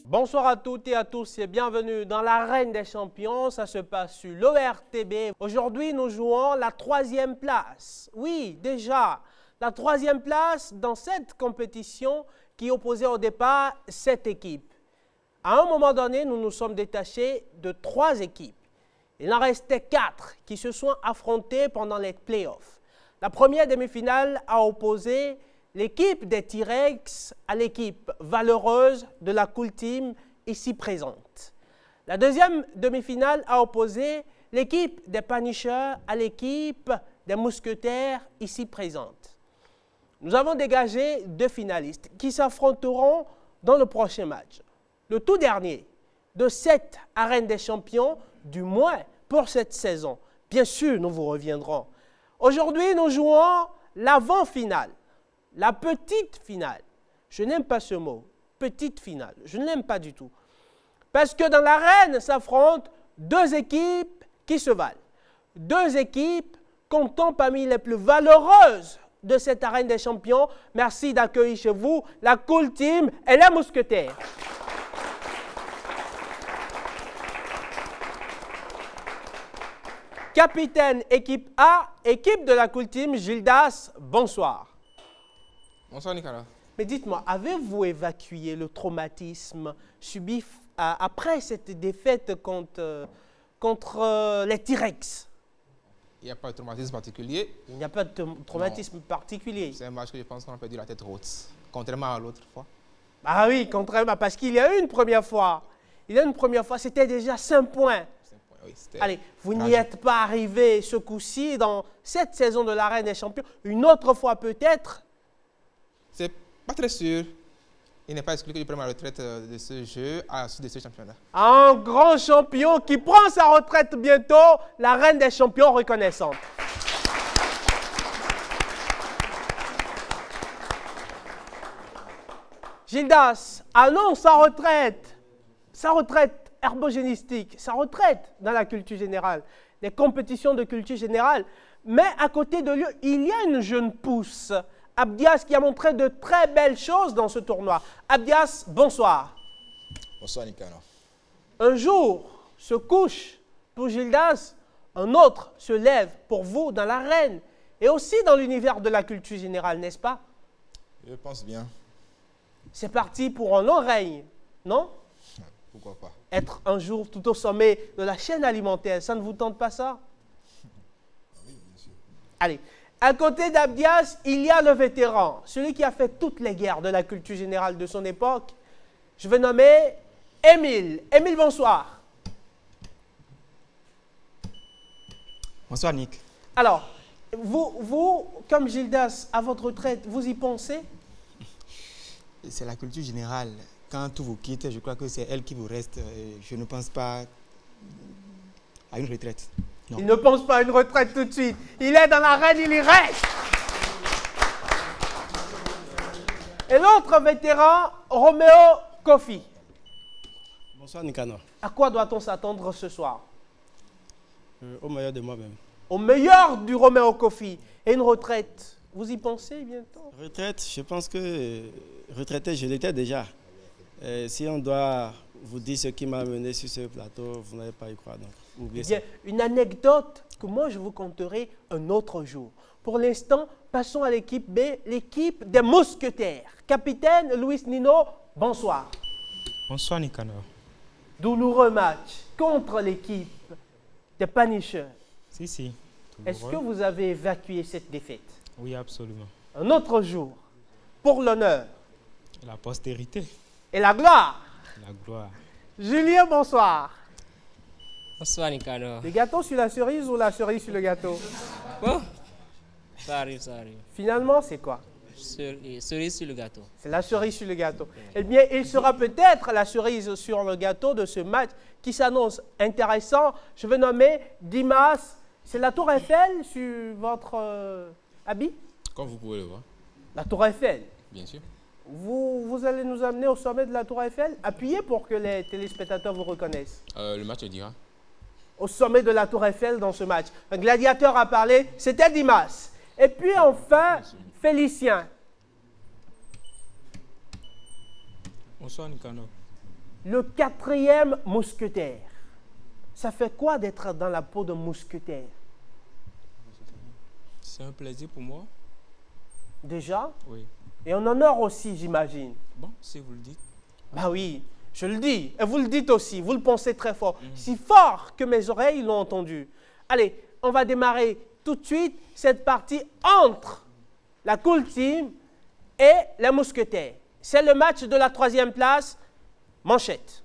Bonsoir à toutes et à tous et bienvenue dans l'arène des champions. Ça se passe sur l'ORTB. Aujourd'hui, nous jouons la 3e place. Oui, déjà, la 3e place dans cette compétition qui opposait au départ 7 équipes. À un moment donné, nous nous sommes détachés de 3 équipes. Il en restait 4 qui se sont affrontées pendant les playoffs. La première demi-finale a opposé l'équipe des T-Rex à l'équipe valeureuse de la Cool Team ici présente. La deuxième demi-finale a opposé l'équipe des Punishers à l'équipe des Mousquetaires ici présente. Nous avons dégagé 2 finalistes qui s'affronteront dans le prochain match. Le tout dernier de cette arène des champions, du moins pour cette saison. Bien sûr, nous vous reviendrons. Aujourd'hui, nous jouons l'avant-finale. La petite finale, je n'aime pas ce mot, petite finale, je ne l'aime pas du tout. Parce que dans l'arène s'affrontent 2 équipes qui se valent. 2 équipes comptant parmi les plus valeureuses de cette arène des champions. Merci d'accueillir chez vous la Cool Team et les Mousquetaires. Capitaine équipe A, équipe de la Cool Team, Gildas, bonsoir. Bonsoir Nicolas. Mais dites-moi, avez-vous évacué le traumatisme subi après cette défaite contre les T-Rex? Il n'y a pas de traumatisme particulier. Il n'y a pas de traumatisme particulier. C'est un match que je pense qu'on a perdu la tête haute, contrairement à l'autre fois. Ah oui, contrairement, parce qu'il y a eu une première fois. Il y a une première fois, c'était déjà 5 points. Oui, allez, vous n'y êtes pas arrivé ce coup-ci dans cette saison de l'arène des champions. Une autre fois peut-être. C'est pas très sûr. Il n'est pas exclu que je prenne ma retraite de ce jeu à la suite de ce championnat. Un grand champion qui prend sa retraite bientôt, la reine des champions reconnaissante. Gildas annonce sa retraite herbogénistique, sa retraite dans la culture générale, les compétitions de culture générale. Mais à côté de lui, il y a une jeune pousse, Abdias, qui a montré de très belles choses dans ce tournoi. Abdias, bonsoir. Bonsoir Nicolas. Un jour se couche pour Gildas, un autre se lève pour vous dans l'arène et aussi dans l'univers de la culture générale, n'est-ce pas? Je pense bien. C'est parti pour un long règne, non? Pourquoi pas? Être un jour tout au sommet de la chaîne alimentaire, ça ne vous tente pas ça? Oui, bien sûr. Allez. À côté d'Abdias, il y a le vétéran, celui qui a fait toutes les guerres de la culture générale de son époque. Je vais nommer Émile. Émile, bonsoir. Bonsoir, Nick. Alors, vous, comme Gildas, à votre retraite, vous y pensez? C'est la culture générale. Quand tout vous quitte, je crois que c'est elle qui vous reste. Je ne pense pas à une retraite. Non. Il ne pense pas à une retraite tout de suite. Il est dans l'arène, il y reste. Et l'autre vétéran, Roméo Kofi. Bonsoir Nicanor. À quoi doit-on s'attendre ce soir? Au meilleur de moi-même. Au meilleur du Roméo Kofi. Et une retraite, vous y pensez bientôt? Retraite, je pense que retraité, je l'étais déjà. Si on doit vous dire ce qui m'a mené sur ce plateau, vous n'allez pas y croire. Donc, oubliez ça. Une anecdote que moi je vous conterai un autre jour. Pour l'instant, passons à l'équipe B, l'équipe des Mousquetaires. Capitaine Luis Nino, bonsoir. Bonsoir Nicanor. Douloureux match contre l'équipe des Punishers. Si. Est-ce que vous avez évacué cette défaite? Oui, absolument. Un autre jour, pour l'honneur. La postérité. Et la gloire. La gloire. Julien, bonsoir. Bonsoir Nicanor. Le gâteau sur la cerise ou la cerise sur le gâteau? Bon, ça arrive. Finalement, c'est quoi? Cerise sur le gâteau. C'est la cerise sur le gâteau. Eh bien, il sera peut-être la cerise sur le gâteau de ce match qui s'annonce intéressant. Je vais nommer Dimas. C'est la tour Eiffel sur votre habit? Comme vous pouvez le voir. La tour Eiffel? Bien sûr. Vous allez nous amener au sommet de la tour Eiffel? Appuyez pour que les téléspectateurs vous reconnaissent. Le match dira. Au sommet de la tour Eiffel dans ce match. Un gladiateur a parlé, c'était Dimas. Et puis enfin, Félicien. Bonsoir Nicanor. Le quatrième mousquetaire. Ça fait quoi d'être dans la peau de mousquetaire? C'est un plaisir pour moi. Déjà? Oui. Et un honneur aussi, j'imagine. Bon, si vous le dites. Bah oui, je le dis. Et vous le dites aussi. Vous le pensez très fort. Si fort que mes oreilles l'ont entendu. Allez, on va démarrer tout de suite cette partie entre la Cool Team et les mousquetaires. C'est le match de la 3e place. Manchette.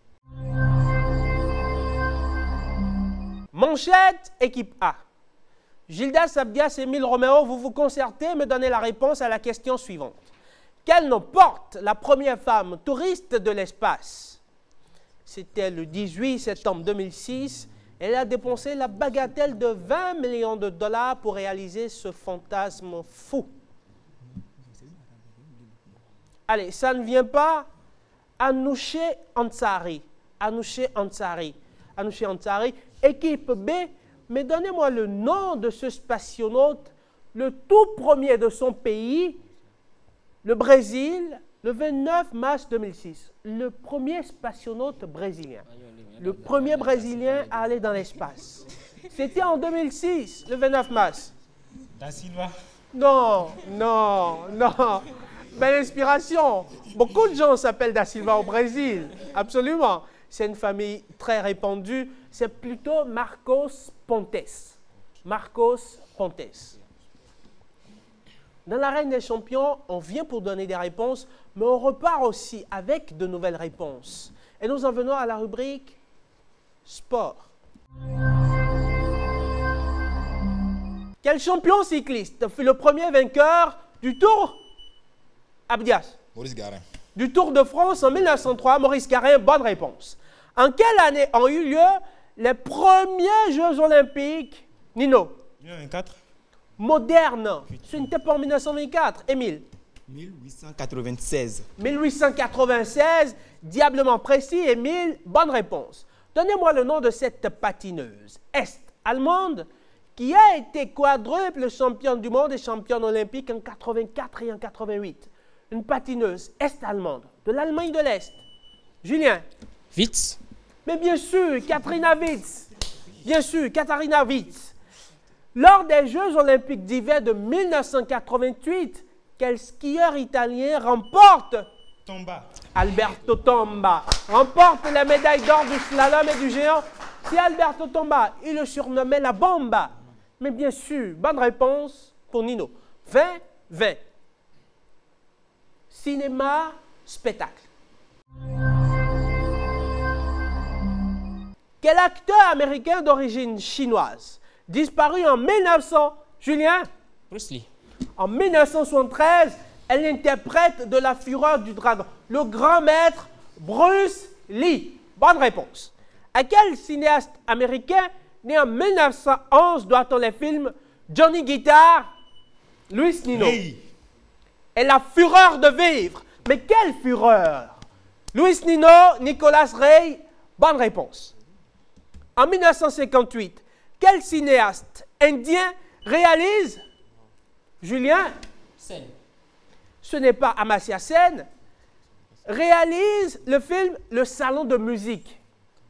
Manchette, équipe A. Gildas, Abdias, Émile Roméo, vous vous concertez et me donnez la réponse à la question suivante. Quel nom porte la première femme touriste de l'espace? C'était le 18 septembre 2006. Elle a dépensé la bagatelle de 20 millions de dollars pour réaliser ce fantasme fou. Allez, ça ne vient pas. Anouché Ansari. Anouché Ansari. Anouché Ansari. Équipe B, mais donnez-moi le nom de ce spationaute, le tout premier de son pays, le Brésil, le 29 mars 2006. Le premier spationaute brésilien. Le premier Brésilien à aller dans l'espace. C'était en 2006, le 29 mars. Da Silva. Non, non, non. Belle inspiration. Beaucoup de gens s'appellent Da Silva au Brésil. Absolument. C'est une famille très répandue. C'est plutôt Marcos Pontes. Marcos Pontes. Dans l'arène des champions, on vient pour donner des réponses, mais on repart aussi avec de nouvelles réponses. Et nous en venons à la rubrique sport. Quel champion cycliste fut le premier vainqueur du Tour Abdias? Maurice Garin. Du Tour de France en 1903, Maurice Garin, bonne réponse. En quelle année ont eu lieu les premiers Jeux Olympiques, Nino? 1924. Moderne. Ce n'était pas en 1924. Émile? 1896. 1896, diablement précis. Émile, bonne réponse. Donnez-moi le nom de cette patineuse est-allemande qui a été quadruple championne du monde et championne olympique en 84 et en 88. Une patineuse est-allemande de l'Allemagne de l'Est. Julien? Witz. Mais bien sûr, Katharina Witt. Bien sûr, Katharina Witt. Lors des Jeux Olympiques d'hiver de 1988, quel skieur italien remporte? Tomba. Alberto Tomba remporte la médaille d'or du slalom et du géant. C'est Alberto Tomba. Il le surnommait la bomba. Mais bien sûr, bonne réponse pour Nino. 20-20. Cinéma, spectacle. Quel acteur américain d'origine chinoise, disparu en 1900, Julien? Bruce Lee. En 1973, elle interprète de la fureur du dragon. Le grand maître Bruce Lee. Bonne réponse. À quel cinéaste américain, né en 1911, doit-on les films Johnny Guitar, Luis Nino? Hey. Et la fureur de vivre. Mais quelle fureur? Luis Nino, Nicolas Rey, bonne réponse. En 1958, quel cinéaste indien réalise, Julien? Sen. Ce n'est pas Amartya Sen, réalise le film Le Salon de musique.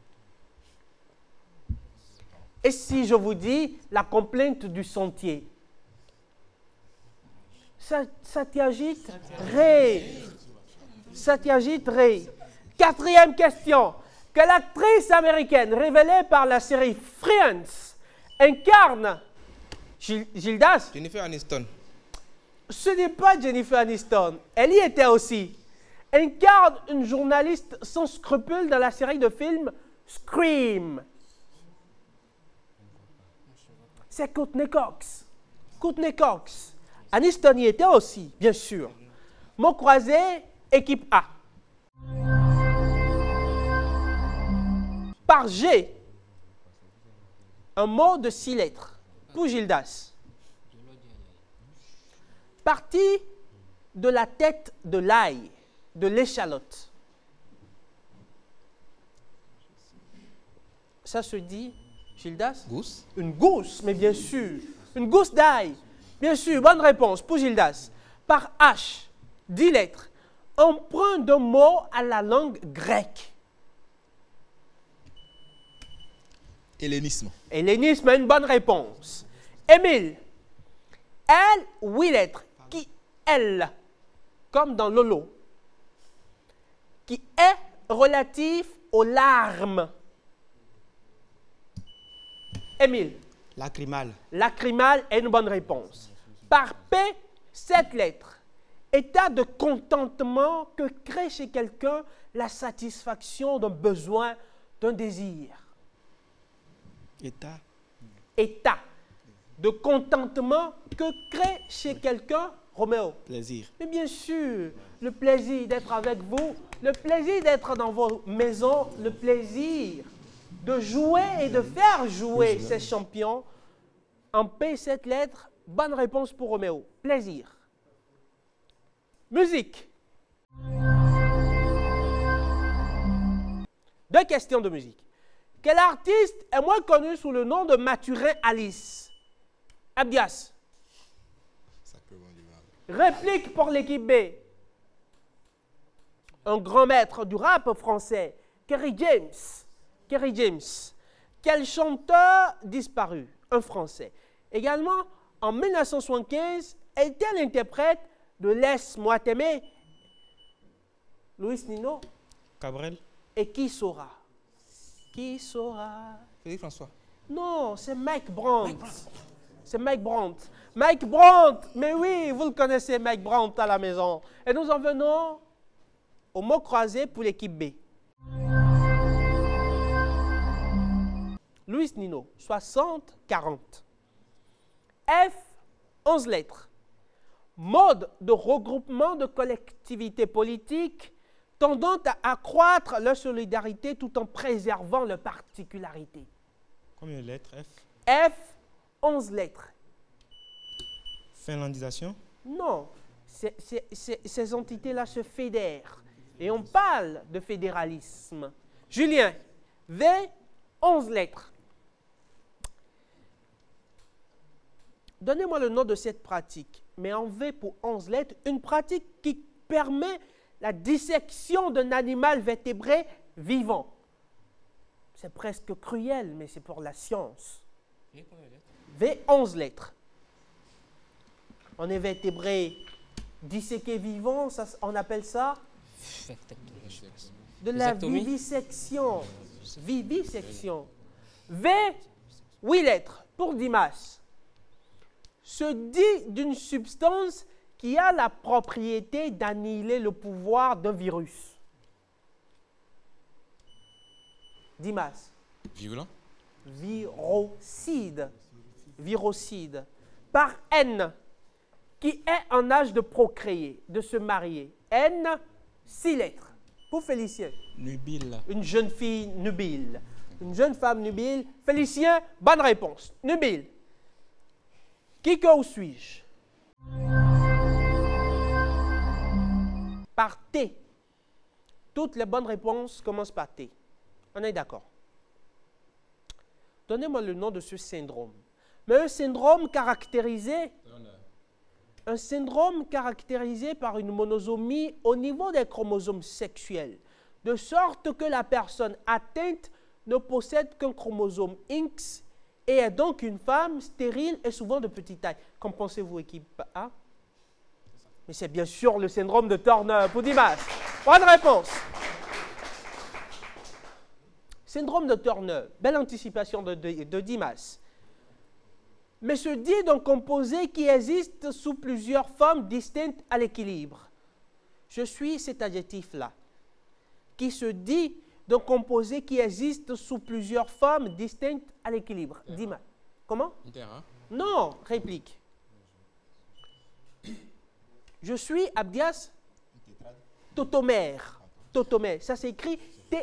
Et si je vous dis La complainte du sentier? Satyajit Ray. Satyajit Ray. Quatrième question. Quelle actrice américaine révélée par la série Friends incarne Gildas? Jennifer Aniston. Ce n'est pas Jennifer Aniston. Elle y était aussi. Incarne une journaliste sans scrupules dans la série de films Scream. C'est Courtney Cox. Courtney Cox. Aniston y était aussi, bien sûr. Mot croisé, équipe A. Par G, un mot de 6 lettres. Pour Gildas. Partie de la tête de l'ail, de l'échalote. Ça se dit, Gildas? Gousse. Une gousse, mais bien sûr. Une gousse d'ail. Bien sûr, bonne réponse pour Gildas. Par H, 10 lettres. Emprunt de mot à la langue grecque. Hellénisme. Hellénisme, une bonne réponse. Émile, elle, oui lettre, qui elle, comme dans Lolo, qui est relatif aux larmes. Émile, Lacrymal. lacrymal est une bonne réponse. Par P, 7 lettres. État de contentement que crée chez quelqu'un la satisfaction d'un besoin, d'un désir. État. État de contentement que crée chez quelqu'un, Roméo. Plaisir. Mais bien sûr, le plaisir d'être avec vous, le plaisir d'être dans vos maisons, le plaisir de jouer et de faire jouer ces champions. En P, 7 lettres, bonne réponse pour Roméo. Plaisir. Musique. 2 questions de musique. Quel artiste est moins connu sous le nom de Mathurin Alice? Abdias. Réplique pour l'équipe B. Un grand maître du rap français, Kerry James. Kerry James. Quel chanteur disparu? Un Français. Également, en 1975, était l'interprète de Laisse-moi t'aimer. Luis Nino. Cabrel. Et qui saura? Qui saura? Félix François. Non, c'est Mike Brandt. C'est Mike Brandt. Mike Brandt, mais oui, vous le connaissez, Mike Brandt à la maison. Et nous en venons au mot croisé pour l'équipe B. Luis Nino, 60-40. F, 11 lettres. Mode de regroupement de collectivités politiques tendant à accroître leur solidarité tout en préservant leurs particularités. Combien de lettres? F. F, 11 lettres. Finlandisation. Non, ces entités-là se fédèrent. Et on parle de fédéralisme. Julien, V, 11 lettres. Donnez-moi le nom de cette pratique, mais en V pour 11 lettres, une pratique qui permet la dissection d'un animal vertébré vivant. C'est presque cruel, mais c'est pour la science. V, 11 lettres. On est vertébré disséqué vivant, ça, on appelle ça de la vivisection. Vivisection. V, 8 lettres pour Dimas. Se dit d'une substance qui a la propriété d'annihiler le pouvoir d'un virus. Dimas. Virulent. Virocide. Virocide. Par N, qui est en âge de procréer, de se marier. N, 6 lettres. Pour Félicien. Nubile. Une jeune fille nubile. Une jeune femme nubile. Félicien, bonne réponse. Nubile. Qui que où suis-je? Par T. Toutes les bonnes réponses commencent par T. On est d'accord. Donnez-moi le nom de ce syndrome. Mais un syndrome caractérisé par une monosomie au niveau des chromosomes sexuels, de sorte que la personne atteinte ne possède qu'un chromosome X et est donc une femme stérile et souvent de petite taille. Qu'en pensez-vous, équipe A? Mais c'est bien sûr le syndrome de Turner pour Dimas. Bonne réponse. Syndrome de Turner, belle anticipation de Dimas. Mais se dit d'un composé qui existe sous plusieurs formes distinctes à l'équilibre. Je suis cet adjectif-là, qui se dit d'un composé qui existe sous plusieurs formes distinctes à l'équilibre. Dimas. Comment? Terrain. Non, réplique. Je suis, Abdias, tautomère. Tautomère, ça s'écrit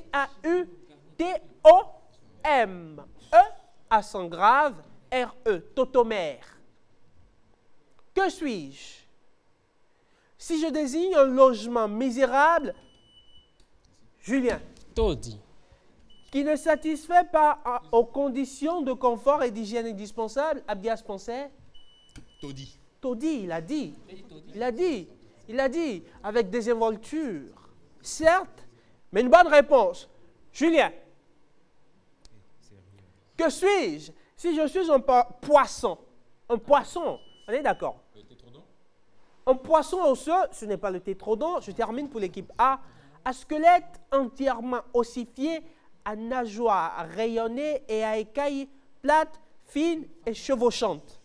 T-A-U-T-O-M-E, accent grave, R-E, tautomère. Que suis-je? Si je désigne un logement misérable, Julien, Taudis. qui ne satisfait pas aux conditions de confort et d'hygiène indispensables, Abdias pensait? Taudis. Taudis, il a dit. Il a dit, avec désinvolture. Certes, mais une bonne réponse. Julien. Que suis-je si je suis un poisson? Un poisson, on est d'accord? Un poisson osseux, ce n'est pas le tétrodon. Je termine pour l'équipe A. À squelette entièrement ossifié, à nageoires rayonnées et à écailles plates, fines et chevauchantes.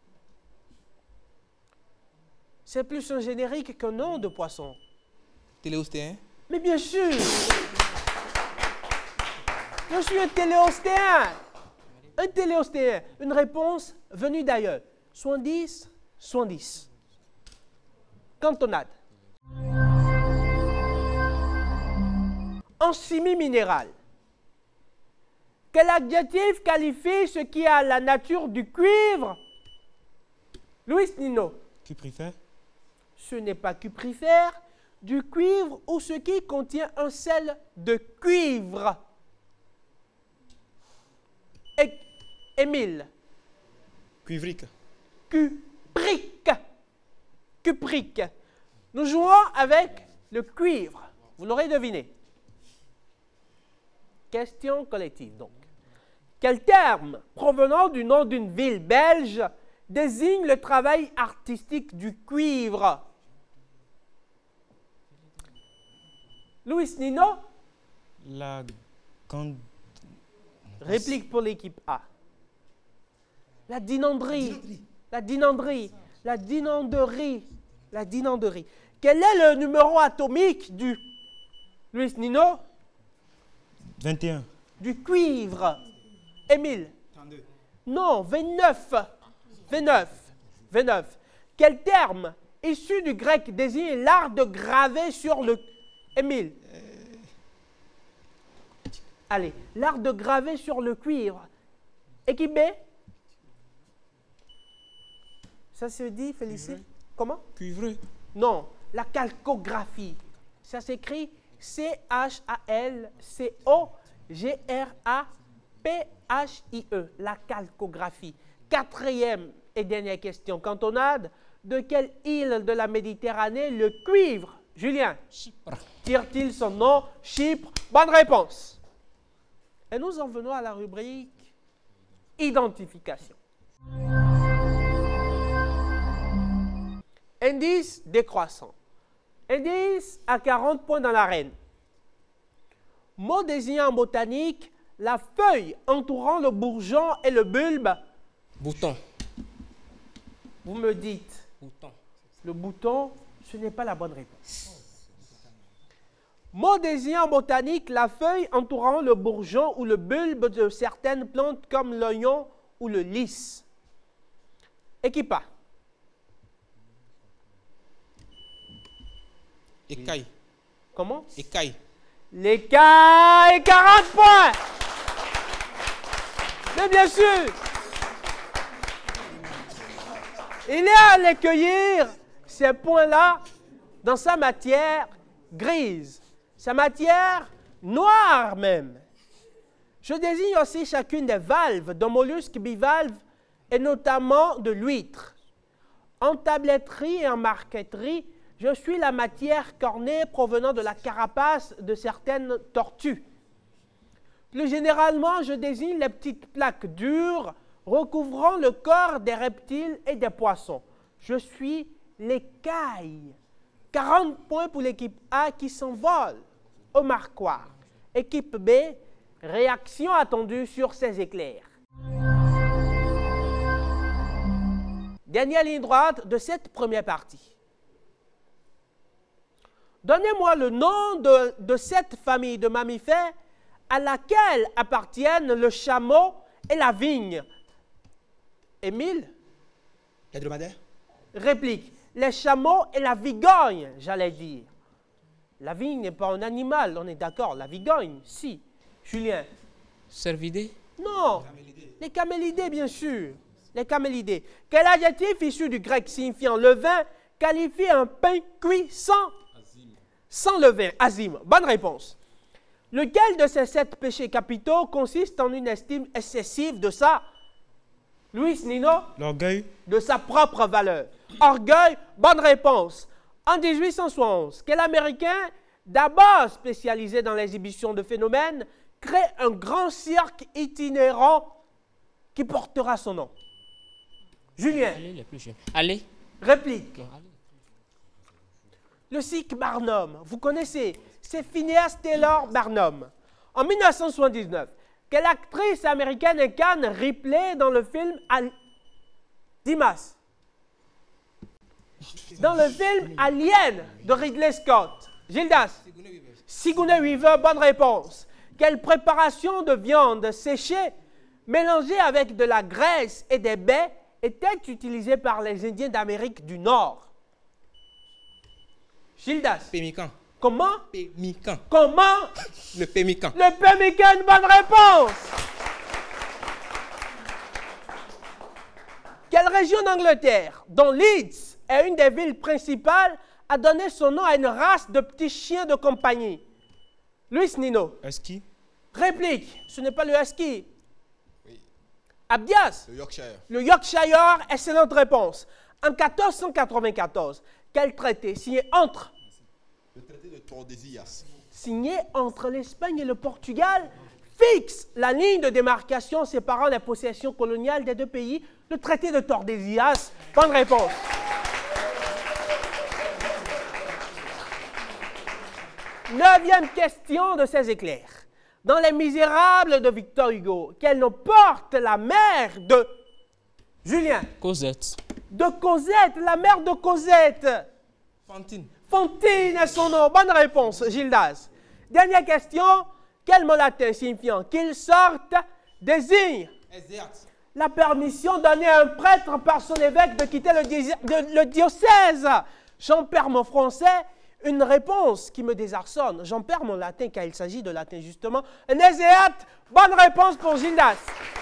C'est plus un générique qu'un nom de poisson. Téléostéen. Mais bien sûr! Je suis un téléostéen! Un téléostéen. Une réponse venue d'ailleurs. 70, 70. Cantonade. En chimie minérale, quel adjectif qualifie ce qui a la nature du cuivre? Louis Nino. Cuprifère. Ce n'est pas cuprifère, du cuivre ou ce qui contient un sel de cuivre. Émile. Cuivrique. Cuprique. Cuprique. Nous jouons avec le cuivre. Vous l'aurez deviné. Question collective, donc. Quel terme provenant du nom d'une ville belge désigne le travail artistique du cuivre? Louis Nino. La grande. Réplique pour l'équipe A. La dinanderie. La dinanderie. La dinanderie. La dinanderie. Quel est le numéro atomique du... Louis Nino? 21. Du cuivre. Émile? 32. Non, 29. 29. 29. Quel terme issu du grec désigne l'art de graver sur le... Émile? Allez, l'art de graver sur le cuivre. Équipe B? Ça se dit, Félicite? Comment? Cuivré. Non, la calcographie. Ça s'écrit C-H-A-L-C-O-G-R-A-P-H-I-E. La calcographie. Quatrième et dernière question. Cantonade. De quelle île de la Méditerranée le cuivre? Julien? Chypre. Tire-t-il son nom? Chypre. Bonne réponse. Et nous en venons à la rubrique identification. Indice décroissant. Indice à 40 points dans l'arène. Mot désignant en botanique la feuille entourant le bourgeon et le bulbe. Bouton. Vous me dites, Bouton. le bouton, ce n'est pas la bonne réponse. Mot désignant en botanique la feuille entourant le bourgeon ou le bulbe de certaines plantes comme l'oignon ou le lys. Équipe A. Écaille. Comment? Écaille. L'écaille, 40 points. Mais bien sûr, il est à les cueillir, ces points-là, dans sa matière grise, sa matière noire même. Je désigne aussi chacune des valves d'un mollusque bivalve et notamment de l'huître. En tabletterie et en marqueterie, je suis la matière cornée provenant de la carapace de certaines tortues. Plus généralement, je désigne les petites plaques dures recouvrant le corps des reptiles et des poissons. Je suis l'écaille. 40 points pour l'équipe A qui s'envole au marquoir. Équipe B, réaction attendue sur ces éclairs. Dernière ligne droite de cette première partie. Donnez-moi le nom de cette famille de mammifères à laquelle appartiennent le chameau et la vigne. Émile? Les dromadaires? Réplique. Les chameaux et la vigogne, j'allais dire. La vigne n'est pas un animal, on est d'accord. La vigogne, si. Julien? Cervidés. Non. Les camélidés, bien sûr. Les camélidés. Quel adjectif issu du grec signifiant levain qualifie un pain cuit sans levain? Azime. Bonne réponse. Lequel de ces 7 péchés capitaux consiste en une estime excessive de sa... Louis Nino? L'orgueil. De sa propre valeur. Orgueil, bonne réponse. En 1871, quel Américain, d'abord spécialisé dans l'exhibition de phénomènes, crée un grand cirque itinérant qui portera son nom? Julien. Allez, les plus jeunes. Allez. Réplique. Non, allez. Le Sikh Barnum, vous connaissez, c'est Phineas Taylor Barnum. En 1979, quelle actrice américaine incarne Ripley dans le film Dimas? Dans le film Alien de Ridley Scott. Gildas. Sigourney Weaver, bonne réponse. Quelle préparation de viande séchée mélangée avec de la graisse et des baies était utilisée par les Indiens d'Amérique du Nord? Gildas. Pémican. Comment? Pémican. Comment? Le pémican. Le pemmican, bonne réponse. Quelle région d'Angleterre, dont Leeds est une des villes principales, a donné son nom à une race de petits chiens de compagnie? Luis Nino. Husky. Réplique. Ce n'est pas le husky. Abdias. Le Yorkshire. Le Yorkshire, excellente réponse. En 1494, quel traité signé entre l'Espagne et le Portugal fixe la ligne de démarcation séparant les possessions coloniales des deux pays, le traité de Tordesillas? Bonne réponse. Neuvième question de ces éclairs. Dans Les Misérables de Victor Hugo, quel nom porte la mère de Julien? Cosette. De Cosette, la mère de Cosette. Fantine. Fantine est son nom. Bonne réponse, Gildas. Dernière question. Quel mot latin signifiant qu'il sorte désigne la permission donnée à un prêtre par son évêque de quitter le diocèse? J'en perds mon français. Une réponse qui me désarçonne. J'en perds mon latin car il s'agit de latin justement. Nézéate, bonne réponse pour Gildas.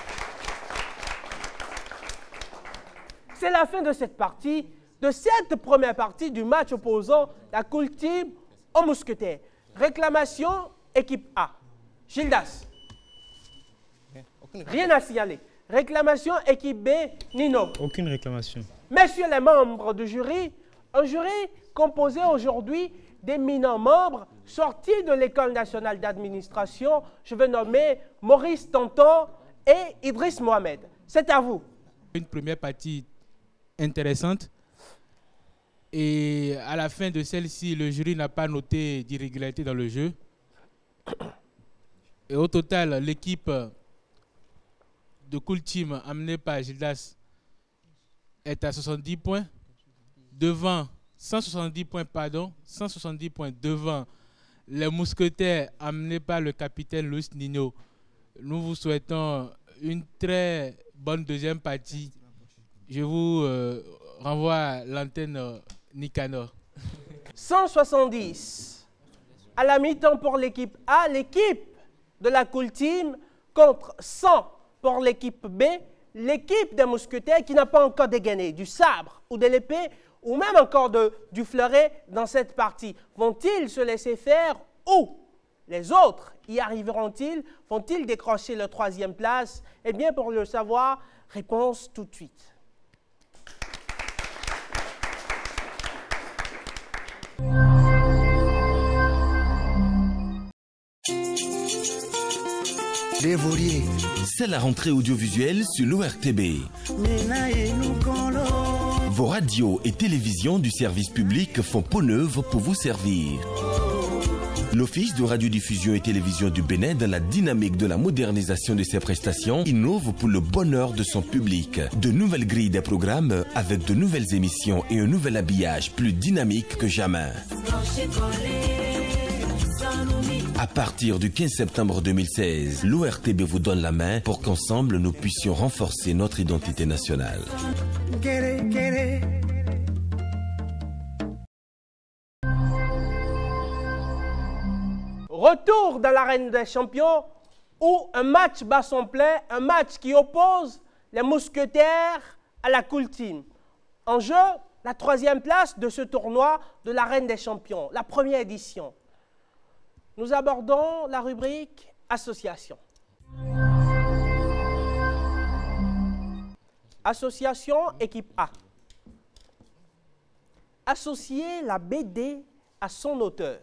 C'est la fin de cette partie, de cette première partie du match opposant la Cool Team aux Mousquetaires. Réclamation, équipe A. Gildas. Rien à signaler. Réclamation, équipe B. Nino. Aucune réclamation. Messieurs les membres du jury, un jury composé aujourd'hui d'éminents membres sortis de l'École nationale d'administration, je vais nommer Maurice Tonton et Idriss Mohamed. C'est à vous. Une première partie intéressante. Et à la fin de celle-ci, le jury n'a pas noté d'irrégularité dans le jeu. Et au total, l'équipe de Cool Team amenée par Gildas est à 70 points. Devant 170 points, pardon, 170 points devant les Mousquetaires amenés par le capitaine Luis Nino. Nous vous souhaitons une très bonne deuxième partie. Je vous renvoie à l'antenne Nicanor. 170 à la mi-temps pour l'équipe A, l'équipe de la Cool Team contre 100 pour l'équipe B, l'équipe des Mousquetaires qui n'a pas encore dégainé du sabre ou de l'épée ou même encore du fleuret dans cette partie. Vont-ils se laisser faire ou les autres y arriveront-ils? Vont-ils décrocher la troisième place? Eh bien, pour le savoir, réponse tout de suite. C'est la rentrée audiovisuelle sur l'ORTB. Vos radios et télévisions du service public font peau neuve pour vous servir. L'Office de radiodiffusion et télévision du Bénin, dans la dynamique de la modernisation de ses prestations, innove pour le bonheur de son public. De nouvelles grilles des programmes avec de nouvelles émissions et un nouvel habillage plus dynamique que jamais. À partir du 15 septembre 2016, l'ORTB vous donne la main pour qu'ensemble nous puissions renforcer notre identité nationale. Retour dans l'arène des champions où un match bat son plein, un match qui oppose les Mousquetaires à la Cool Team. En jeu, la troisième place de ce tournoi de l'arène des champions, la première édition. Nous abordons la rubrique association. Association équipe A. Associer la BD à son auteur.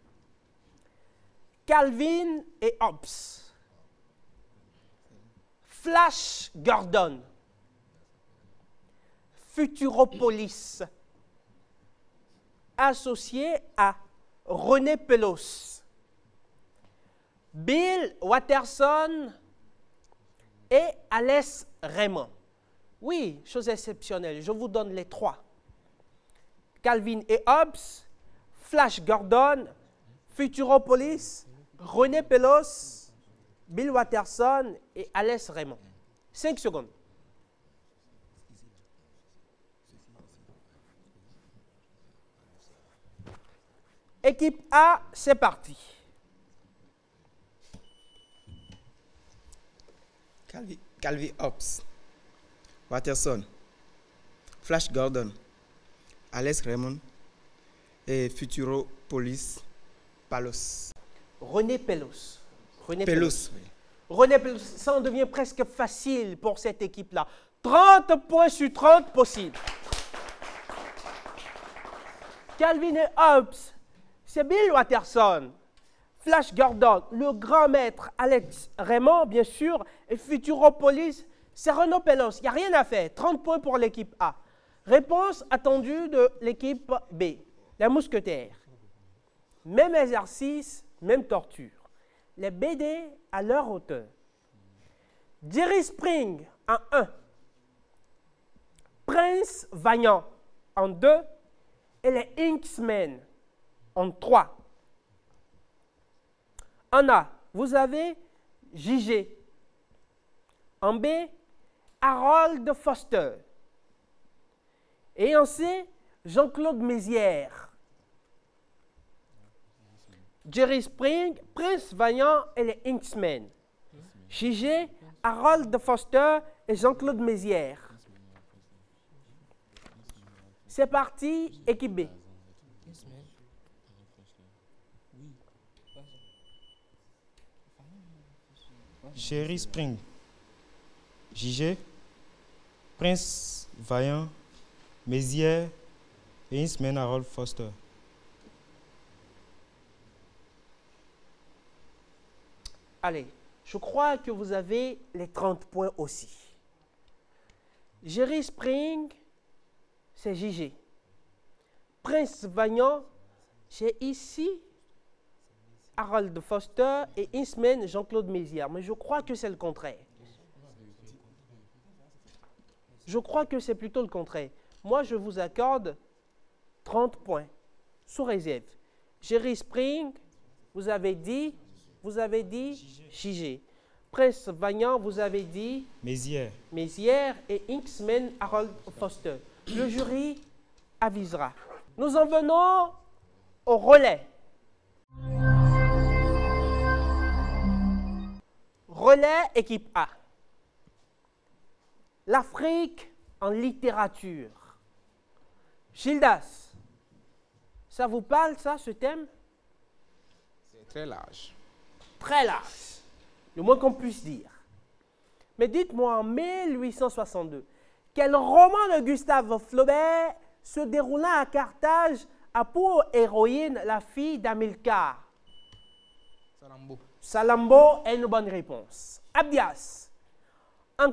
Calvin et Hobbes. Flash Gordon. Futuropolis. Associé à René Pelos. Bill Watterson et Alès Raymond. Oui, chose exceptionnelle, je vous donne les trois. Calvin et Hobbes, Flash Gordon, Futuropolis, René Pelos, Bill Watterson et Alès Raymond. 5 secondes. Équipe A, c'est parti. Calvin Hobbes, Watterson, Flash Gordon, Alès Raymond et Futuropolis, Palos. René Pelos. René Pelos. Oui. René Pelos, ça en devient presque facile pour cette équipe-là. 30 points sur 30 possibles. Calvin et Hobbes, c'est Bill Watterson. Flash Gordon, le grand maître Alès Raymond, bien sûr, et Futuropolis, c'est René Pelos. Il n'y a rien à faire. 30 points pour l'équipe A. Réponse attendue de l'équipe B, les mousquetaires. Même exercice, même torture. Les BD à leur hauteur. Jerry Spring en 1. Prince Valiant en 2. Et les Inksmen en 3. En A, vous avez JG. En B, Harold Foster. Et en C, Jean-Claude Mézières. Jerry Spring, Prince Valiant et les Inksmen. JG, Harold Foster et Jean-Claude Mézières. C'est parti, équipe B. Jerry Spring, JG, Prince Valiant, Mézières et Inksmen Harold Foster. Allez, je crois que vous avez les 30 points aussi. Jerry Spring, c'est JG. Prince Valiant, c'est ici Harold Foster et Inksmen Jean-Claude Mézières. Mais je crois que c'est le contraire. Je crois que c'est plutôt le contraire. Moi, je vous accorde 30 points, sous réserve. Jerry Spring, vous avez dit JG. Prince Valiant, vous avez dit Mézières. Mézières et Inksmen Harold Foster. Le jury avisera. Nous en venons au relais. Relais équipe A. L'Afrique en littérature. Gildas, ça vous parle ça, ce thème? C'est très large. Très large, le moins qu'on puisse dire. Mais dites-moi, en 1862, quel roman de Gustave Flaubert se déroulant à Carthage a pour héroïne la fille d'Hamilcar? Salambo. Salammbô est une bonne réponse. Abdias, en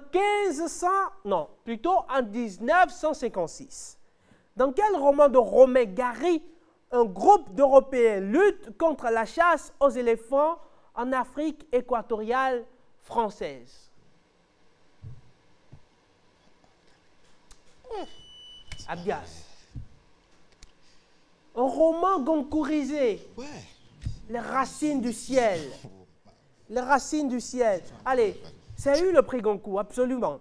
1956, dans quel roman de Romain Gary un groupe d'Européens lutte contre la chasse aux éléphants en Afrique équatoriale française? Abdias. Un roman goncourisé. Ouais. Les racines du ciel. Les racines du ciel. Allez, ça a eu le prix Goncourt, absolument.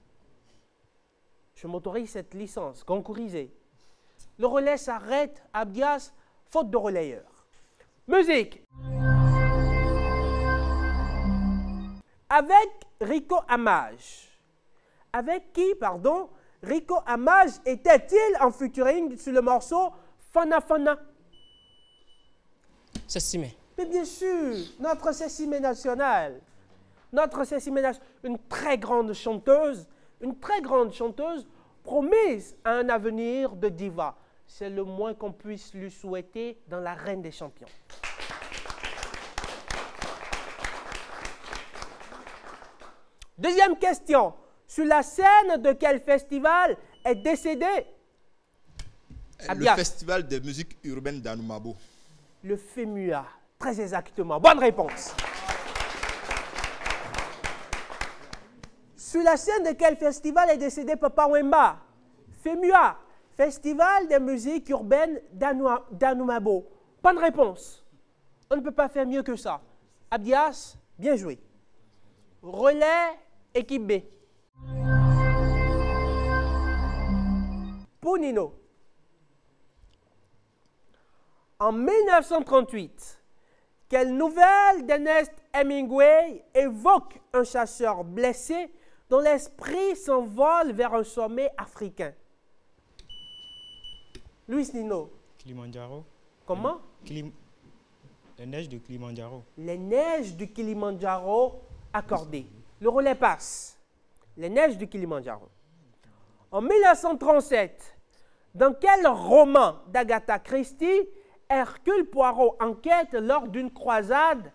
Je m'autorise cette licence, goncourisée. Le relais s'arrête, Abdias, faute de relayeur. Musique. Avec Rico Amage. Avec qui, pardon, Rico Amage était-il en featuring sur le morceau Fana Fana? Sessimé. Mais bien sûr, notre Sessimé nationale. Notre Sessimé nationale, une très grande chanteuse promise à un avenir de diva. C'est le moins qu'on puisse lui souhaiter dans la Reine des Champions. Deuxième question. Sur la scène de quel festival est décédé Le Abia. festival de musique urbaine d'Anoumabo. Le FEMUA. Très exactement. Bonne réponse. Sur la scène de quel festival est décédé Papa Wemba? FEMUA. Festival de musique urbaine d'Anoumabo. Bonne réponse. On ne peut pas faire mieux que ça. Abdias, bien joué. Relais, équipe B. Pour Nino. En 1938, quelle nouvelle d'Ernest Hemingway évoque un chasseur blessé dont l'esprit s'envole vers un sommet africain? Luis Nino. Kilimanjaro. Comment? Les neiges de Kilimanjaro. Les neiges du Kilimanjaro accordées. Le relais passe. Les neiges du Kilimanjaro. En 1937, dans quel roman d'Agatha Christie Hercule Poirot enquête lors d'une croisière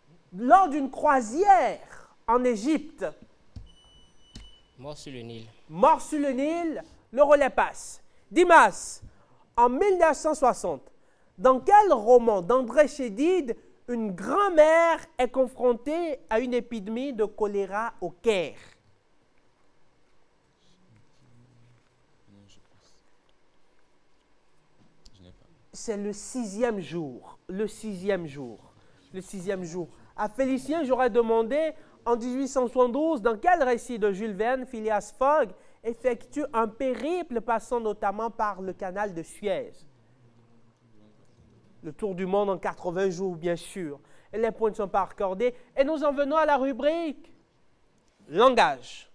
en Égypte? Mort sur le Nil. Mort sur le Nil, le relais passe. Dimas, en 1960, dans quel roman d'André Chédid une grand-mère est confrontée à une épidémie de choléra au Caire? C'est le 6e jour. Le 6e jour. Le 6e jour. À Félicien, j'aurais demandé en 1872 dans quel récit de Jules Verne Phileas Fogg effectue un périple passant notamment par le canal de Suez. Le tour du monde en 80 jours, bien sûr. Et les points ne sont pas accordés. Et nous en venons à la rubrique langage.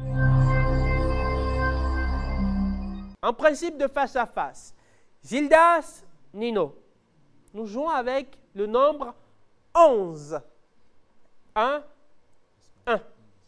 En principe de face à face. Gildas, Nino. Nous jouons avec le nombre 11. 1, 1.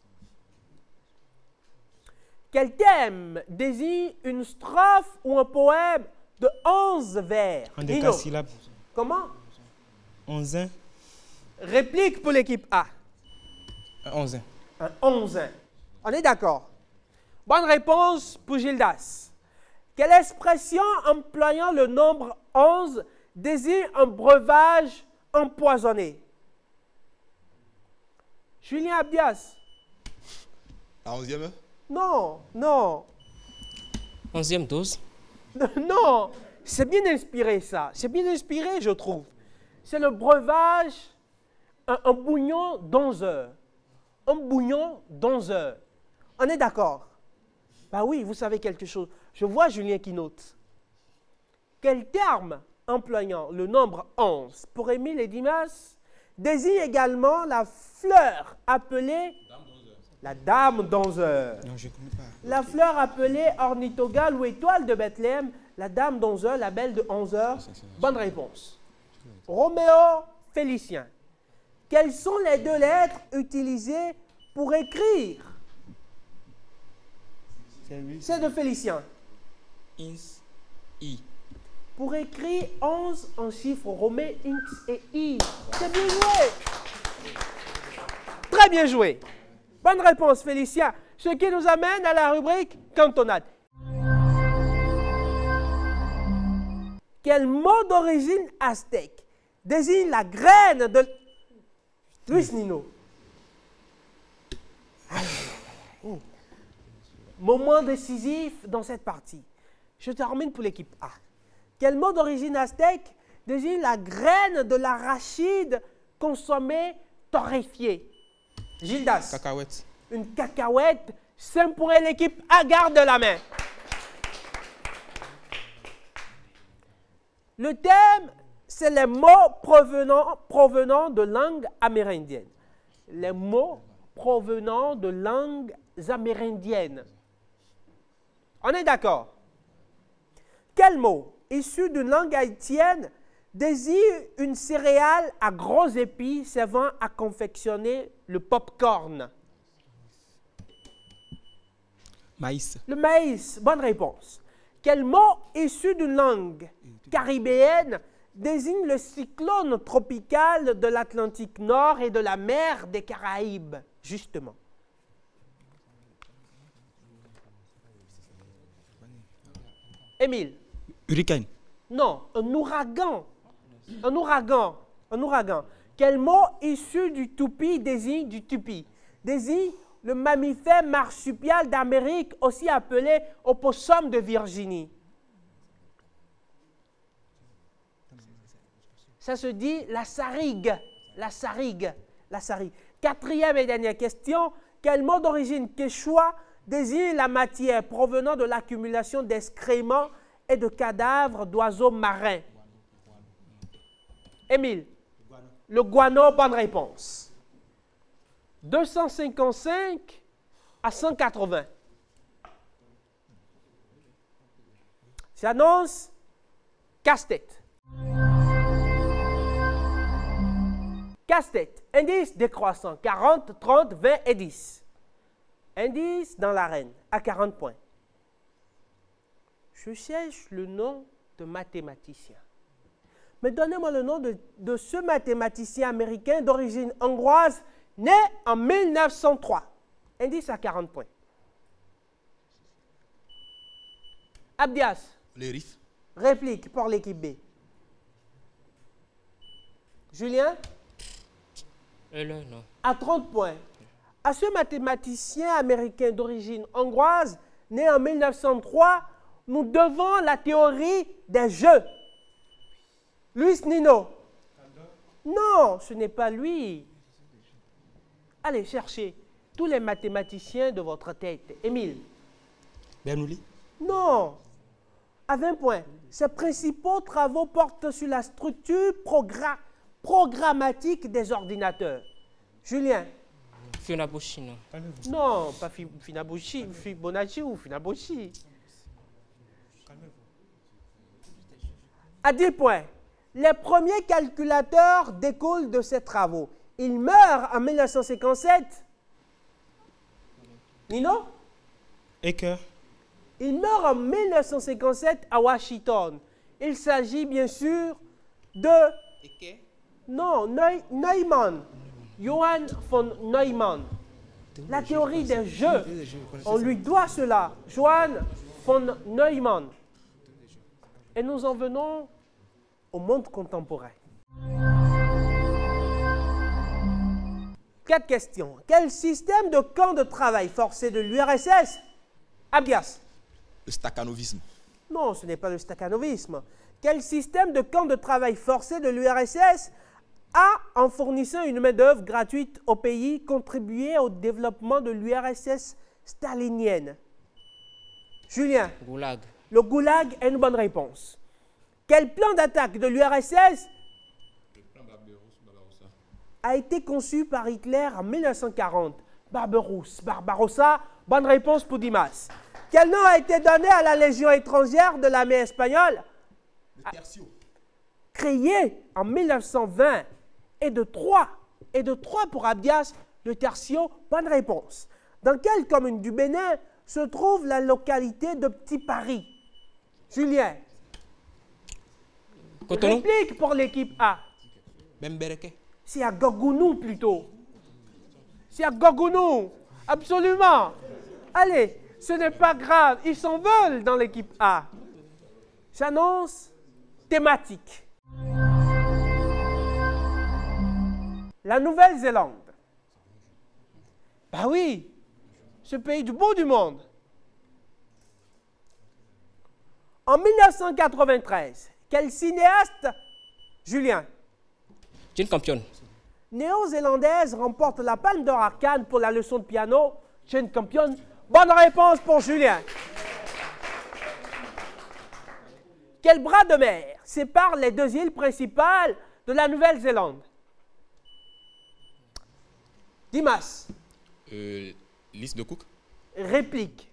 Quel thème désigne une strophe ou un poème de 11 vers? En Nino. décasyllabe. Comment? 11. Réplique pour l'équipe A. 11. Un 11. On est d'accord. Bonne réponse pour Gildas. Quelle expression employant le nombre 11 désigne un breuvage empoisonné? Julien Abdias. La 11e? Non, non, 11e dose. non. C'est bien inspiré ça. C'est bien inspiré, je trouve. C'est le breuvage, un bouillon d'11 heures. Un bouillon d'11 heures. On est d'accord? Bah oui, vous savez quelque chose. Je vois Julien qui note. Quel terme employant le nombre 11 pour Émile et Dimas désigne également la fleur appelée la dame d'11 heures? Non, je ne connais pas. La fleur appelée ornithogale ou étoile de Bethléem, la dame d'11 heures, la belle de 11 heures. Bonne réponse. Roméo Félicien. Quelles sont les deux lettres utilisées pour écrire? C'est de Félicien. Ins, I. Pour écrire 11 en chiffres romains X et I. C'est bien joué. Très bien joué. Bonne réponse, Félicien. Ce qui nous amène à la rubrique cantonade. Quel mot d'origine aztèque désigne la graine de... Luis Nino. Moment décisif dans cette partie. Je termine pour l'équipe A. Quel mot d'origine aztèque désigne la graine de l'arachide consommée torréfiée? Gildas. Cacahuète. Une cacahuète. 5 pour l'équipe A, garde la main. Le thème, c'est les mots provenant de langues amérindiennes. Les mots provenant de langues amérindiennes. On est d'accord? Quel mot, issu d'une langue haïtienne, désigne une céréale à gros épis servant à confectionner le pop-corn? Maïs. Le maïs, bonne réponse. Quel mot issu d'une langue caribéenne désigne le cyclone tropical de l'Atlantique Nord et de la mer des Caraïbes, justement? Émile. Hurricane. Non, un ouragan. Un ouragan. Un ouragan. Quel mot issu du tupi désigne le mammifère marsupial d'Amérique, aussi appelé opossum de Virginie? Ça se dit la sarigue. La sarigue. La sarigue. Quatrième et dernière question. Quel mot d'origine quechua désigne la matière provenant de l'accumulation d'excréments et de cadavres d'oiseaux marins? Émile. Le guano, bonne réponse. 255 à 180. J'annonce casse-tête. Casse-tête. Indice décroissant. 40, 30, 20 et 10. Indice dans l'arène à 40 points. Je cherche le nom de mathématicien. Mais donnez-moi le nom de ce mathématicien américain d'origine hongroise né en 1903. Indice à 40 points. Abdias. Les Riff. Réplique pour l'équipe B. Julien. Non. À 30 points. À ce mathématicien américain d'origine hongroise né en 1903, nous devons la théorie des jeux. Luis Nino. Non, ce n'est pas lui. Allez, cherchez tous les mathématiciens de votre tête. Émile. Bernoulli. Non. À 20 points. Ses principaux travaux portent sur la structure programmatique des ordinateurs. Julien. Fibonacci, non. Non, pas Fibonacci ou Fibonacci. À 10 points. Les premiers calculateurs découlent de ses travaux. Il meurt en 1957. Nino? Ecker. Il meurt en 1957 à Washington. Il s'agit bien sûr de... Non, Neumann. Johann von Neumann. La théorie des jeux. On lui doit cela. Johann von Neumann. Et nous en venons au monde contemporain. 4 questions. Quel système de camp de travail forcé de l'URSS? Abdias. Le stakhanovisme. Non, ce n'est pas le stakhanovisme. Quel système de camp de travail forcé de l'URSS a, en fournissant une main-d'œuvre gratuite au pays, contribué au développement de l'URSS stalinienne? Julien. Goulag. Le goulag est une bonne réponse. Quel plan d'attaque de l'URSS a été conçu par Hitler en 1940? Barbarossa, bonne réponse pour Dimas. Quel nom a été donné à la Légion étrangère de l'armée espagnole? Le tertio. Créé en 1920. Et de 3 pour Abdias, le tertio, bonne réponse. Dans quelle commune du Bénin se trouve la localité de Petit Paris? Julien. Cotonou. Réplique pour l'équipe A. Bembereke. C'est à Gogounou plutôt. C'est à Gogounou. Absolument. Allez, ce n'est pas grave. Ils s'en veulent dans l'équipe A. J'annonce thématique. La Nouvelle-Zélande. Ben oui, ce pays du bout du monde. En 1993, quel cinéaste, Julien? Jane Campion. Néo-zélandaise remporte la Palme d'Or à Cannes pour la leçon de piano. Jane Campion. Bonne réponse pour Julien. Quel bras de mer sépare les 2 îles principales de la Nouvelle-Zélande? Dimas. L'île de Cook. Réplique.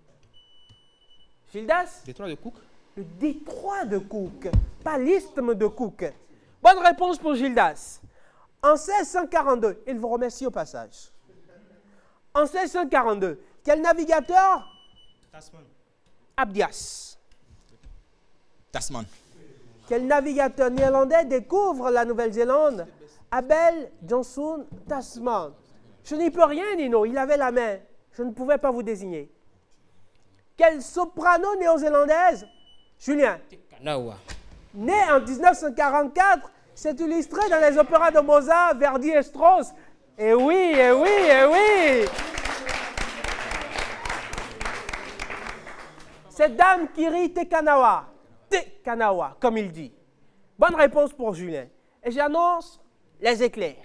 Gildas. Détroit de Cook. Le détroit de Cook, pas l'isthme de Cook. Bonne réponse pour Gildas. En 1642, il vous remercie au passage. En 1642, quel navigateur? Tasman. Abdias. Tasman. Quel navigateur néerlandais découvre la Nouvelle-Zélande? Abel Johnson Tasman. Je n'y peux rien, Nino, il avait la main. Je ne pouvais pas vous désigner. Quelle soprano néo-zélandaise Julien. Kanawa. Né en 1944, c'est illustré dans les opéras de Mozart, Verdi et Strauss. Eh oui, eh oui, eh oui. C'est Dame Kiri Tekanawa. Tekanawa, comme il dit. Bonne réponse pour Julien. Et j'annonce les éclairs.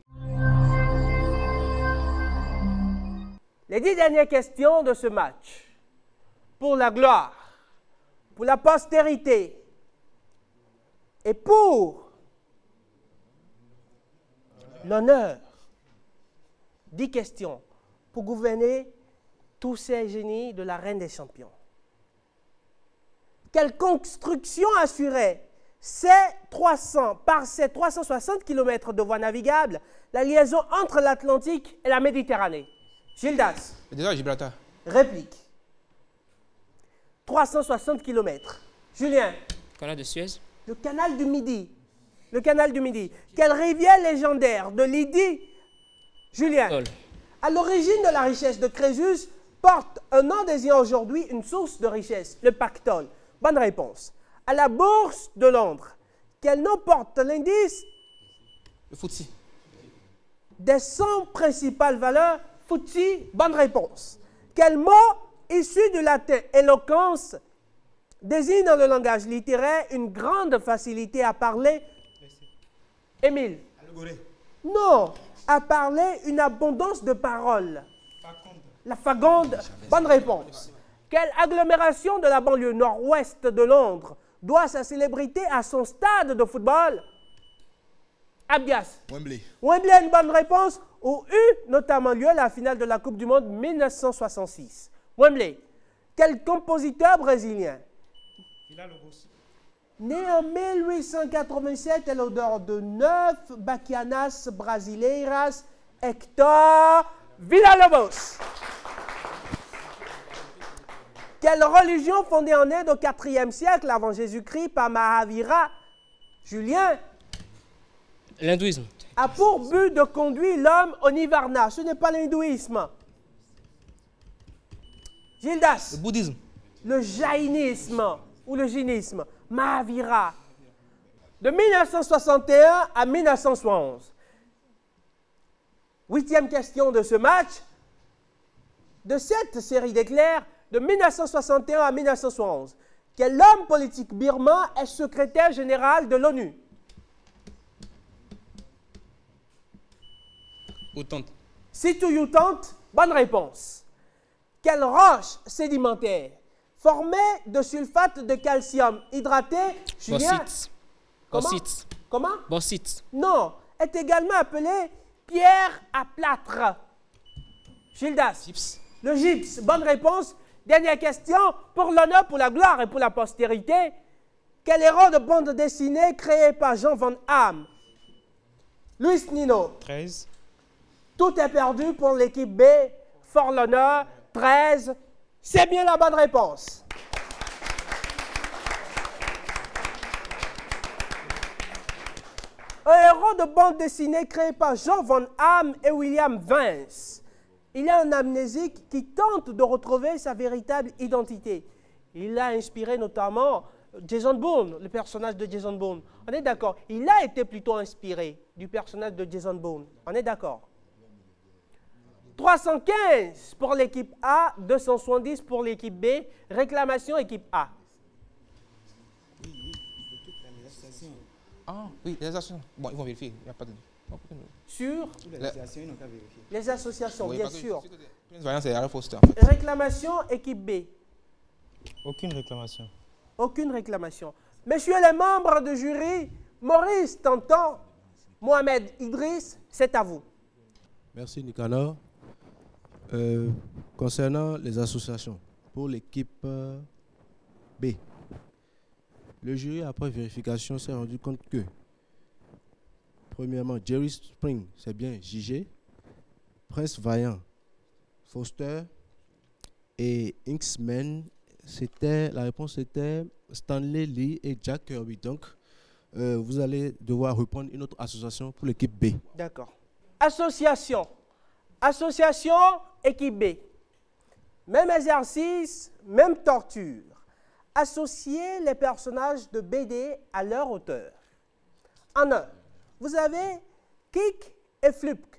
Les 10 dernières questions de ce match. Pour la gloire, pour la postérité et pour l'honneur. 10 questions pour gouverner tous ces génies de la Reine des Champions. Quelle construction assurait par ces 360 km de voies navigables la liaison entre l'Atlantique et la Méditerranée? Gildas. Le désert de Gibraltar. Réplique. 360 km. Julien. Canal de Suez. Le canal du Midi. Le canal du Midi. Quelle rivière légendaire de Lydie? Julien. Sol. À l'origine de la richesse de Crésus porte un nom désignant aujourd'hui une source de richesse, le pactole. Bonne réponse. À la bourse de Londres, quel nom porte l'indice Le FTSE. des 100 principales valeurs FTSE? Bonne réponse. Quel mot issu du latin éloquence désigne dans le langage littéraire une grande facilité à parler? Émile. Non, à parler une abondance de paroles. La fagonde. Bonne réponse. Quelle agglomération de la banlieue nord-ouest de Londres doit sa célébrité à son stade de football? Abdias. Wembley. Wembley, une bonne réponse, où eut notamment lieu la finale de la Coupe du Monde 1966. Wembley. Quel compositeur brésilien? Né en 1887 à l'odeur de 9 Baquianas Brasileiras, Hector Villa-Lobos. Quelle religion fondée en Inde au IVe siècle avant Jésus-Christ par Mahavira? Julien. L'hindouisme. A pour but de conduire l'homme au nirvana. Ce n'est pas l'hindouisme. Gildas. Le bouddhisme. Le jaïnisme ou le jainisme. Mahavira. De 1961 à 1971. 8e question de ce match. De cette série d'éclairs, de 1961 à 1971. Quel homme politique birman est secrétaire général de l'ONU? Autant. Sitou Youtant, bonne réponse. Quelle roche sédimentaire formée de sulfate de calcium hydraté, Julien? Bauxite. Comment? Bauxite. Comment? Bauxite. Non, est également appelée pierre à plâtre. Gildas. Gypse. Le gypse, bonne réponse. Dernière question, pour l'honneur, pour la gloire et pour la postérité. Quel héros de bande dessinée créé par Jean Van Hamme? Luis Nino. 13. Tout est perdu pour l'équipe B. Fort l'honneur, 13. C'est bien la bonne réponse. Un héros de bande dessinée créé par Jean Van Hamme et William Vance. Il est un amnésique qui tente de retrouver sa véritable identité. Il a inspiré notamment Jason Bourne, le personnage de Jason Bourne. On est d'accord. Il a été plutôt inspiré du personnage de Jason Bourne. On est d'accord. 315 pour l'équipe A, 270 pour l'équipe B. Réclamation équipe A. Ah, oui, les associations. Bon, ils vont vérifier. Il n'y a pas de... Sur les associations, Oui, bien parce que sûr. Prince Valiant, c'est Harry Foster, en fait. Réclamation équipe B. Aucune réclamation. Aucune réclamation. Messieurs les membres du jury, Maurice Tantan, Mohamed Idriss, c'est à vous. Merci Nicanor. Concernant les associations, pour l'équipe B, le jury, après vérification, s'est rendu compte que, premièrement, Jerry Spring, c'est bien JG, Prince Vaillant, Foster et Inksman, la réponse était Stanley Lee et Jack Kirby. Donc, vous allez devoir reprendre une autre association pour l'équipe B. D'accord. Association. Association, équipe B. Même exercice, même torture. Associez les personnages de BD à leur auteur. En 1, vous avez Kik et Flupk.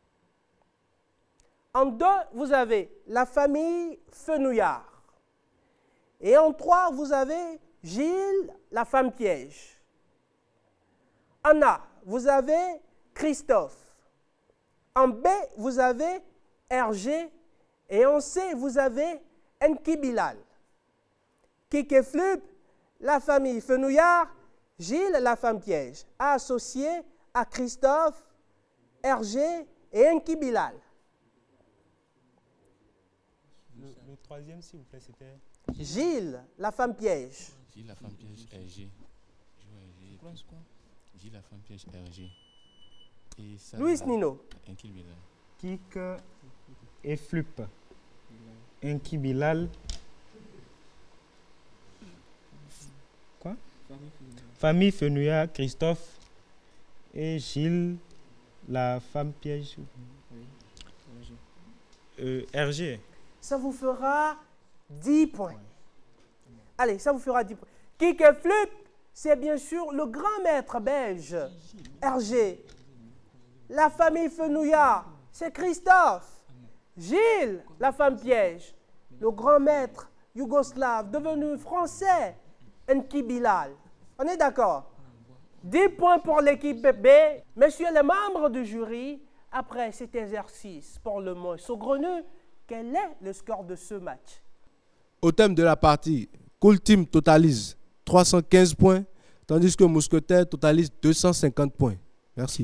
En 2, vous avez la famille Fenouillard. Et en 3, vous avez Gilles, la femme piège. En A, vous avez Christophe. En B, vous avez Hergé. Et en C, vous avez Enki Bilal. Kik et Flupk, la famille Fenouillard, Gilles, la femme piège, associé à Christophe, Hergé et Enki Bilal. Le troisième, s'il vous plaît, c'était... Gilles, la femme piège. Gilles, la femme piège, Hergé. Gilles, la femme piège, Hergé. Et ça, Louis Nino. Enki Bilal. Kik et Flupk. Enki Bilal. Quoi? Famille Fenouillard, Christophe et Gilles, la femme piège. Hergé. Ça vous fera 10 points. Allez, ça vous fera 10 points. Kik et Flupk, c'est bien sûr le grand maître belge, Hergé. La famille Fenouillard, c'est Christophe. Gilles, la femme piège, le grand maître yougoslave devenu français, Enki Bilal. On est d'accord? 10 points pour l'équipe B. Messieurs les membres du jury, après cet exercice pour le mot saugrenu, quel est le score de ce match? Au thème de la partie, Cool Team totalise 315 points, tandis que Mousquetaire totalise 250 points. Merci.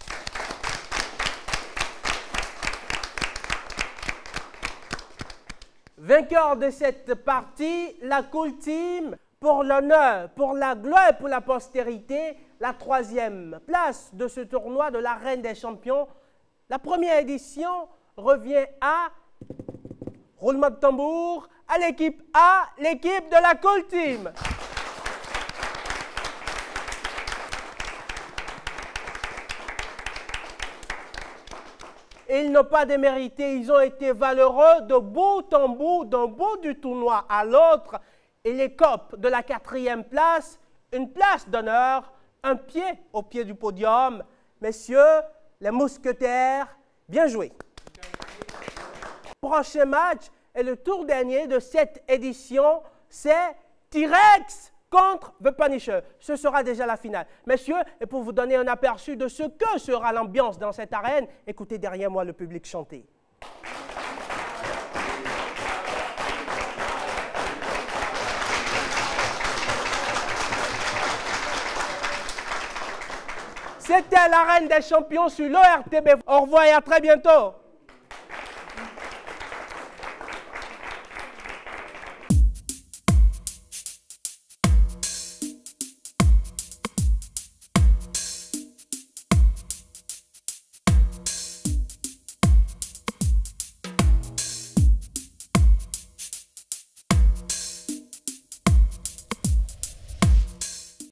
Vainqueur de cette partie, la Cool Team, pour l'honneur, pour la gloire et pour la postérité, la 3e place de ce tournoi de l'Arène des Champions. La première édition revient à, roulement de tambour, à l'équipe A, l'équipe de la Cool Team. Ils n'ont pas démérité, ils ont été valeureux de bout en bout, d'un bout du tournoi à l'autre. Et les copes de la 4e place, une place d'honneur, un pied au pied du podium. Messieurs, les mousquetaires, bien joué. Prochain match et le tour dernier de cette édition, c'est T-Rex contre The Punisher. Ce sera déjà la finale. Messieurs, et pour vous donner un aperçu de ce que sera l'ambiance dans cette arène, écoutez derrière moi le public chanter. C'était l'Arène des Champions sur l'ORTB. Au revoir et à très bientôt.